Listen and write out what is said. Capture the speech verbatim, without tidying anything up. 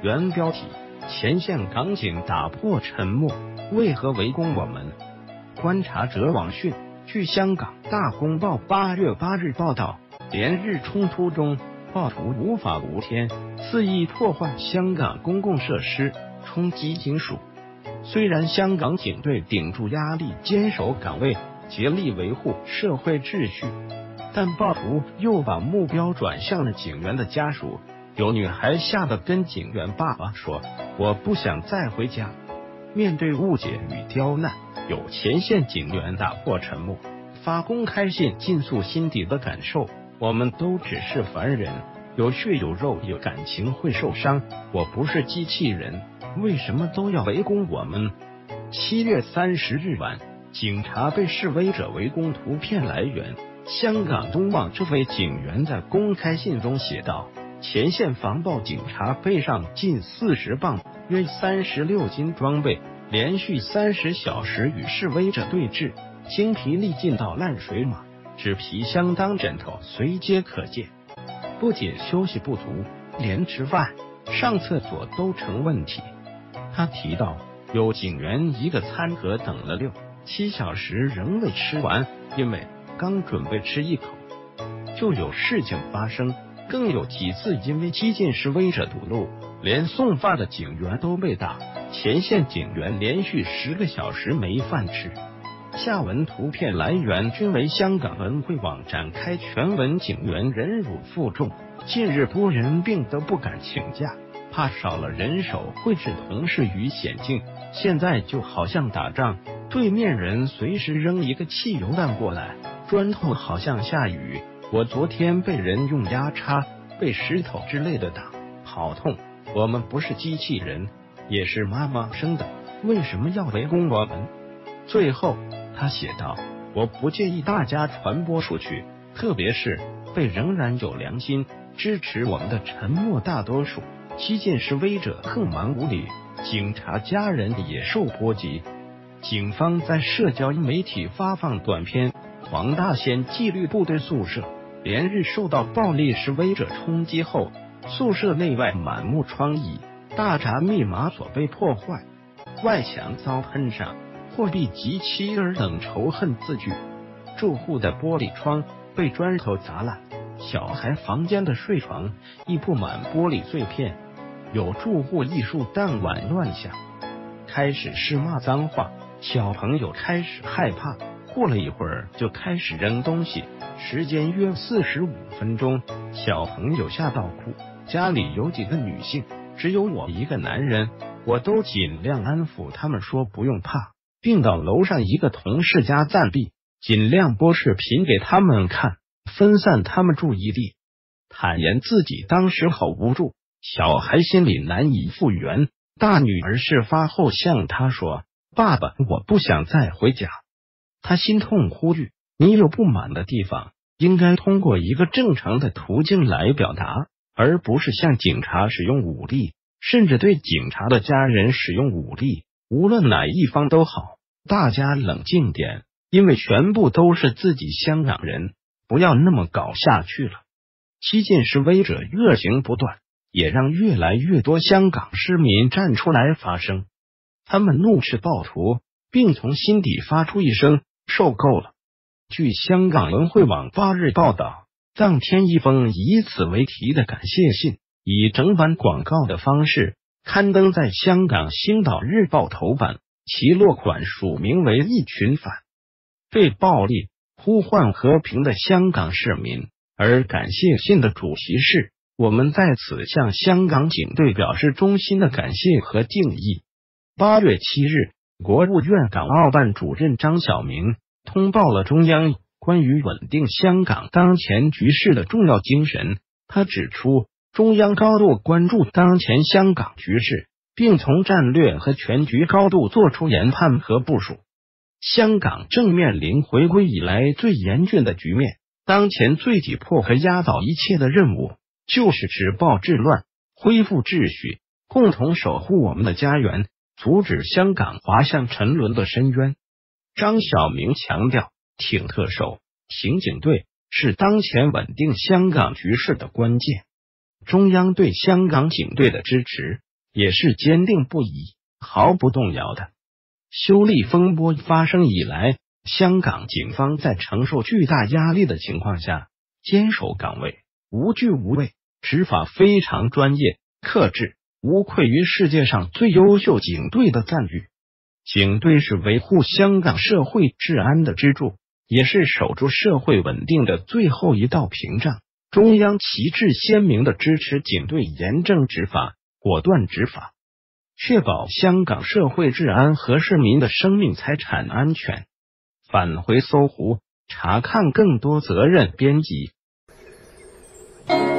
原标题：前线港警打破沉默，为何围攻我们？观察者网讯，据香港大公报八月八日报道，连日冲突中，暴徒无法无天，肆意破坏香港公共设施，冲击警署。虽然香港警队顶住压力，坚守岗位，竭力维护社会秩序，但暴徒又把目标转向了警员的家属。有女孩吓得跟警员爸爸说：“我不想再回家。”面对误解与刁难，有前线警员打破沉默，发公开信倾诉心底的感受。我们都只是凡人，有血有肉，有感情，会受伤。我不是机器人，为什么都要围攻我们？七月三十日晚，警察被示威者围攻。图片来源：香港东网。这位警员在公开信中写道：前线防暴警察背上近四十磅（约三十六斤）装备，连续三十小时与示威者对峙，精疲力尽到烂水马，纸皮箱当枕头随街可见。不仅休息不足，连吃饭、上厕所都成问题。他提到，有警员一个餐盒等了六七小时仍未吃完，因为刚准备吃一口，就有事情发生。更有几次因为激进示威者堵路，连送饭的警员都被打，前线警员连续十个小时没饭吃。下文图片来源均为香港文汇网展开全文。警员忍辱负重，近日多人病得不敢请假，怕少了人手会置同事于险境。现在就好像打仗，对面人随时扔一个汽油弹过来，砖头好像下雨。我昨天被人用牙叉、被石头之类的打，好痛。我们不是机器人，也是妈妈生的，为什么要围攻我们？最后他写道：我不介意大家传播出去，特别是被仍然有良心支持我们的沉默大多数。激进示威者横蛮无理，警察家人也受波及。警方在社交媒体发放短片，黄大仙纪律部队宿舍连日受到暴力示威者冲击后，宿舍内外满目疮痍，大闸密码锁被破坏，外墙遭喷上货币及妻儿等仇恨字句，住户的玻璃窗被砖头砸烂，小孩房间的睡床亦布满玻璃碎片，有住户艺术弹碗乱响，开始是骂脏话，小朋友开始害怕，过了一会儿就开始扔东西，时间约四十五分钟，小朋友吓到哭。家里有几个女性，只有我一个男人，我都尽量安抚他们说不用怕，并到楼上一个同事家暂避，尽量播视频给他们看，分散他们注意力。坦言自己当时好无助，小孩心里难以复原。大女儿事发后向他说：爸爸，我不想再回家。他心痛呼吁，你有不满的地方，应该通过一个正常的途径来表达，而不是向警察使用武力，甚至对警察的家人使用武力。无论哪一方都好，大家冷静点，因为全部都是自己香港人，不要那么搞下去了。激进示威者恶行不断，也让越来越多香港市民站出来发声。他们怒斥暴徒，并从心底发出一声受够了。据香港文汇网八日报道，当天一封以此为题的感谢信，以整版广告的方式刊登在香港星岛日报头版，其落款署名为一群反对暴力、呼唤和平的香港市民。而感谢信的主题是：我们在此向香港警队表示衷心的感谢和敬意。八月七日，国务院港澳办主任张晓明通报了中央关于稳定香港当前局势的重要精神。他指出，中央高度关注当前香港局势，并从战略和全局高度作出研判和部署。香港正面临回归以来最严峻的局面，当前最急迫和压倒一切的任务，就是止暴制乱，恢复秩序，共同守护我们的家园，阻止香港滑向沉沦的深渊。张晓明强调，挺特首、挺警队是当前稳定香港局势的关键。中央对香港警队的支持也是坚定不移、毫不动摇的。修例风波发生以来，香港警方在承受巨大压力的情况下，坚守岗位，无惧无畏，执法非常专业、克制，无愧于世界上最优秀警队的赞誉。警队是维护香港社会治安的支柱，也是守住社会稳定的最后一道屏障。中央旗帜鲜明地支持警队严正执法、果断执法，确保香港社会治安和市民的生命财产安全。返回搜狐，查看更多责任编辑。